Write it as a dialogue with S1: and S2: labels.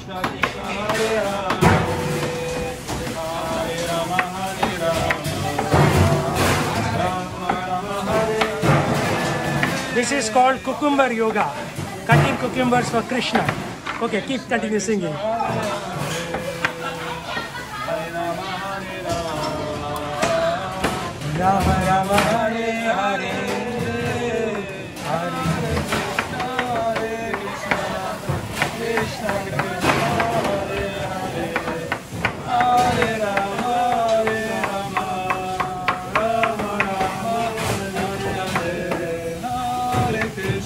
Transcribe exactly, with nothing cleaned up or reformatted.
S1: This is called cucumber yoga, cutting cucumbers for Krishna. Okay, keep continue singing. Rama Rama Hare Hare, Hare Krishna Hare Krishna, Krishna Krishna Hare Hare, Hare Rama Hare Rama, Rama Rama Hare Hare, Hare Krishna.